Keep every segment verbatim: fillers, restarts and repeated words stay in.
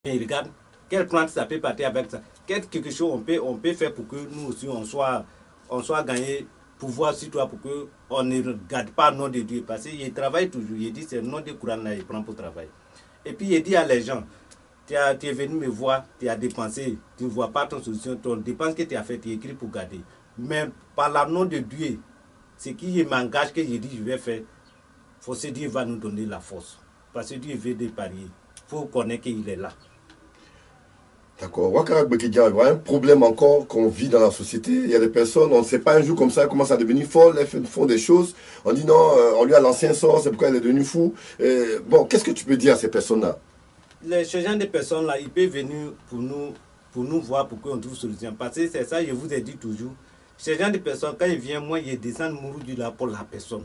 Et regarde, quelle plante ça peut partir avec ça. Quelque chose on peut, on peut faire pour que nous aussi on soit, on soit gagné pouvoir sur toi pour que on ne regarde pas le nom de Dieu. Parce qu'il travaille toujours. Il dit c'est le nom de Coran là, il prend pour travailler. Et puis il dit à les gens, tu, as, tu es venu me voir, tu as dépensé, tu ne vois pas ton solution, ton dépense que tu as fait, tu es écrit pour garder. Mais par le nom de Dieu, ce qui m'engage que je dis je vais faire, il faut se dire va nous donner la force. Parce que Dieu veut des pariers. Il faut connaître qu'il est là. D'accord. Ouattara Bekedja, il y a un problème encore qu'on vit dans la société. Il y a des personnes, on ne sait pas un jour comme ça, elles commencent à devenir folles, elles font des choses. On dit non, euh, on lui a lancé un sort, c'est pourquoi elle est devenue fou. Et, bon, qu'est-ce que tu peux dire à ces personnes-là? Les, ce genre de personnes-là, ils peuvent venir pour nous, pour nous voir, pour qu'on trouve solution. Parce que c'est ça, je vous ai dit toujours. Ce genre de personnes, quand ils viennent, moi, ils descendent Mouroudou là pour la personne.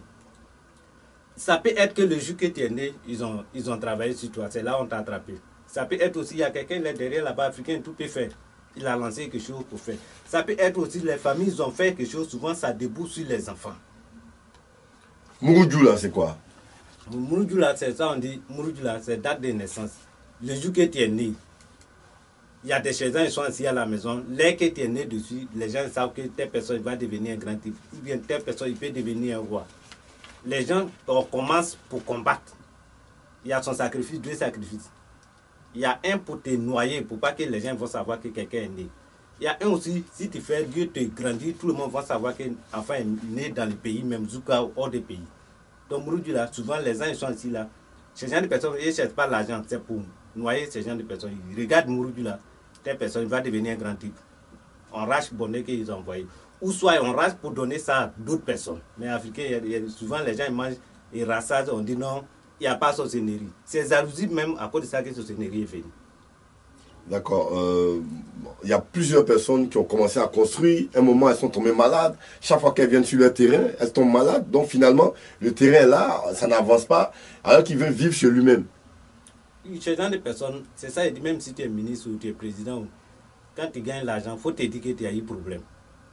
Ça peut être que le jour que tu es né, ils ont, ils ont travaillé sur toi. C'est là où on t'a attrapé. Ça peut être aussi, il y a quelqu'un là derrière là-bas, africain, tout peut faire. Il a lancé quelque chose pour faire. Ça peut être aussi, les familles, ils ont fait quelque chose, souvent ça débouche sur les enfants. Mouroudou là, c'est quoi? Mouroudou là, c'est ça, on dit, Mouroudou là, c'est date de naissance. Le jour que tu es né, il y a des gens qui sont assis à la maison. Dès que tu es né dessus, les gens savent que telle personne va devenir un grand type. Ou bien telle personne, il peut devenir un roi. Les gens on commence pour combattre. Il y a son sacrifice, deux sacrifices. Il y a un pour te noyer, pour pas que les gens vont savoir que quelqu'un est né. Il y a un aussi, si tu fais Dieu te grandir, tout le monde va savoir qu'un enfant est né dans le pays, même Zouka ou hors des pays. Donc, Mouroudou là, souvent les gens ils sont ici là. Ces gens de personnes, ils ne cherchent pas l'argent, c'est pour noyer ces gens de personnes. Ils regardent Mouroudou là, telle personne va devenir un grand type. On rachète bonnet qu'ils ont envoyé. Ou soit on rachète pour donner ça à d'autres personnes. Mais africains, il y a, souvent les gens ils mangent, ils rassagent, on dit non. Il n'y a pas sorcellerie. C'est jalousie même à cause de ça que sorcellerie est venue. D'accord. Euh, il y a plusieurs personnes qui ont commencé à construire. À un moment, elles sont tombées malades. Chaque fois qu'elles viennent sur le terrain, elles tombent malades. Donc finalement, le terrain est là, ça n'avance pas, alors qu'il veut vivre chez lui-même. Ce genre de personnes, c'est ça, même si tu es ministre ou tu es président, quand tu gagnes l'argent, il faut te dire que tu as eu problème.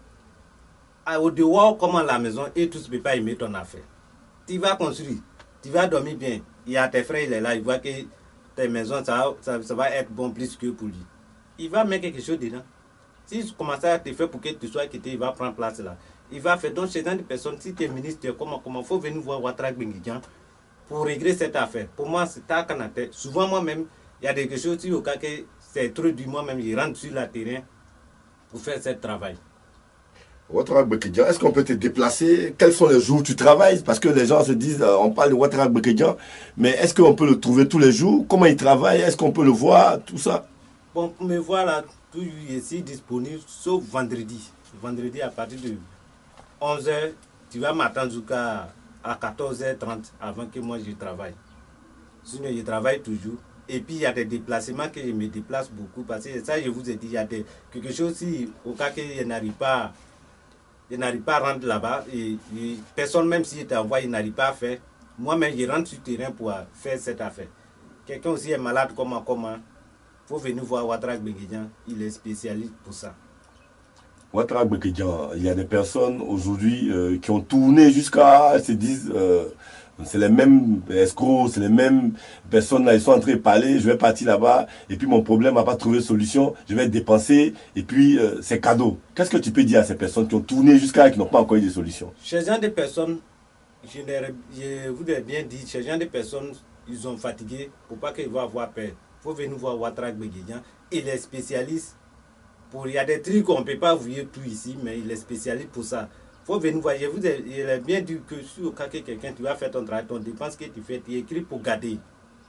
Au dehors, comme à la maison, et tous ne peuvent pas aimer ton affaire. Tu vas construire. Tu vas dormir bien. Il y a tes frères, il est là, il voit que tes maisons, ça, ça, ça va être bon plus que pour lui. Il va mettre quelque chose dedans. Si commence à te faire pour que tu sois quitté, il va prendre place là. Il va faire. Donc, chez des personnes, si tu es ministre, comment il faut venir voir Ouattara Bekedja pour régler cette affaire. Pour moi, c'est à Kanaté. Souvent, moi-même, il y a des choses, si au cas que c'est trop du moi-même, je rentre sur le terrain pour faire ce travail. Ouattara Bekedja, est-ce qu'on peut te déplacer? Quels sont les jours où tu travailles? Parce que les gens se disent, euh, on parle de Ouattara Bekedja, mais est-ce qu'on peut le trouver tous les jours? Comment il travaille? Est-ce qu'on peut le voir? Tout ça? Bon, pour me voir là, tout ici disponible, sauf vendredi. Vendredi à partir de onze heures, tu vas m'attendre jusqu'à quatorze heures trente avant que moi je travaille. Sinon, je travaille toujours. Et puis, il y a des déplacements que je me déplace beaucoup. Parce que ça, je vous ai dit, il y a des, quelque chose, si au cas que je n'arrive pas, je n'arrive pas à rentrer là-bas, et, et personne, même si je t'envoie, il n'arrive pas à faire. Moi-même, je rentre sur le terrain pour faire cette affaire. Quelqu'un aussi est malade, comment, comment. Il faut venir voir Ouattara Bekedja, il est spécialiste pour ça. Ouattara Bekedja, il y a des personnes aujourd'hui euh, qui ont tourné jusqu'à, elles se disent, euh, c'est les mêmes escrocs, c'est les mêmes personnes là, ils sont en train de parler, je vais partir là-bas, et puis mon problème n'a pas trouvé de solution, je vais dépenser, et puis euh, c'est cadeau. Qu'est-ce que tu peux dire à ces personnes qui ont tourné jusqu'à, qui n'ont pas encore eu de solution? Ces gens de personnes, je, je vous ai bien dit, ces gens de personnes, ils sont fatigués pour pas qu'ils vont avoir peur. Il faut venir voir Ouattara Bekedja. Il est spécialiste. Pour, il y a des trucs qu'on ne peut pas voir tout ici, mais il est spécialiste pour ça. Il faut venir voir. Je vous ai, il est bien dit que si au cas que quelqu'un, tu vas faire ton travail, ton dépense que tu fais, tu écris pour garder.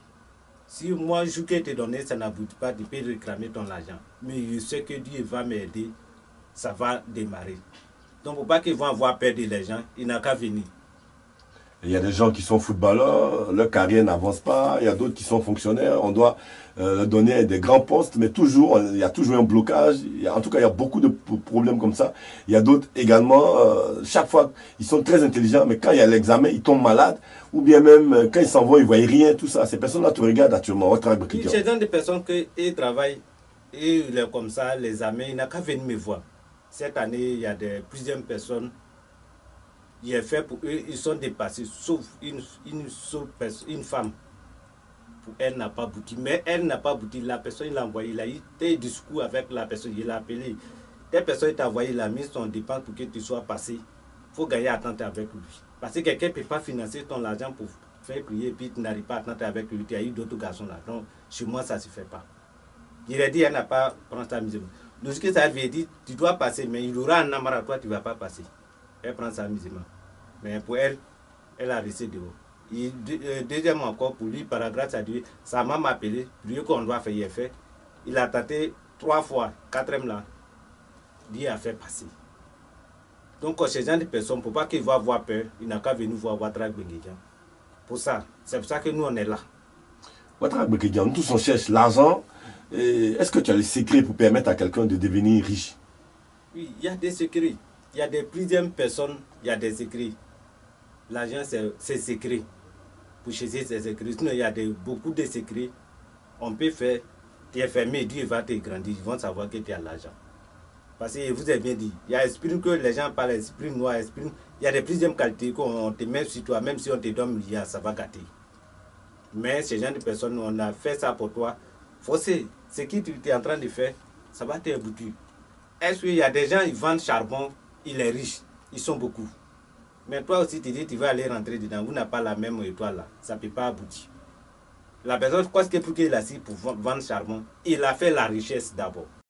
Si moi, je vais te donner, ça n'aboutit pas, tu peux réclamer ton argent. Mais je sais que Dieu va m'aider, ça va démarrer. Donc, pour pas qu'ils vont avoir peur de les gens, il n'a qu'à venir. Il y a des gens qui sont footballeurs, leur carrière n'avance pas. Il y a d'autres qui sont fonctionnaires. On doit euh, leur donner des grands postes, mais toujours, il y a toujours un blocage. Il y a, en tout cas, il y a beaucoup de problèmes comme ça. Il y a d'autres également, euh, chaque fois, ils sont très intelligents, mais quand il y a l'examen, ils tombent malades. Ou bien même, euh, quand ils s'en vont, ils ne voient rien, tout ça. Ces personnes-là te regardent actuellement. C'est dans des personnes qui travaillent, et comme ça, les amis, il n'a qu'à venir me voir. Cette année, il y a de, plusieurs personnes. Il est fait pour eux, ils sont dépassés, sauf une, une, seule personne, une femme. pour elle n'a pas abouti. Mais elle n'a pas abouti. La personne, il l'a envoyé. Il a eu des discours avec la personne. Il l'a appelé. Telle personne t'a envoyé, il a mis son dépense pour que tu sois passé. Il faut gagner à attendre avec lui. Parce que quelqu'un ne peut pas financer ton argent pour faire prier et puis tu n'arrives pas à attendre avec lui. Tu as eu d'autres garçons là. Donc, chez moi, ça ne se fait pas. Il a dit, elle n'a pas pris sa musulmane. Lorsque ça lui a dit, tu dois passer, mais il aura un amour à toi, tu ne vas pas passer. Elle prend sa musulmane. Mais pour elle, elle a resté dehors. Et euh, deuxièmement encore, pour lui, par la grâce à Dieu, sa maman m'a appelé, lui qu'on doit faire, il a fait. Il a tenté trois fois, quatrième là, Dieu a fait passer. Donc, ces gens de personnes, pour pas qu'ils vont avoir peur, il n'a qu'à venir voir Ouattara Benguignan. Pour ça, c'est pour ça que nous, on est là. Ouattara Benguignan, nous tous on cherche l'argent. Est-ce que tu as les secrets pour permettre à quelqu'un de devenir riche? Oui, il y a des secrets. Il y a des plusieurs personnes, il y a des secrets. L'argent, c'est secret. Pour chercher ces secrets, sinon il y a des, beaucoup de secrets. On peut faire, tu es fermé, Dieu va te grandir, ils vont savoir que tu as l'argent. Parce que je vous ai bien dit, il y a l'esprit que les gens parlent, esprit noir, esprit. Il y a des plusieurs qualités qu'on te met sur toi, même si on te donne un milliard, ça va gâter. Mais ces gens de personnes, on a fait ça pour toi. Forcé, ce que tu es en train de faire, ça va t'aboutir. Est-ce qu'il y a des gens, ils vendent charbon, ils sont riches, ils sont beaucoup. Mais toi aussi, tu dis, tu vas aller rentrer dedans, vous n'avez pas la même étoile là, ça ne peut pas aboutir. La personne, quoi ce que pour qu'il a si pour vendre charbon, il a fait la richesse d'abord.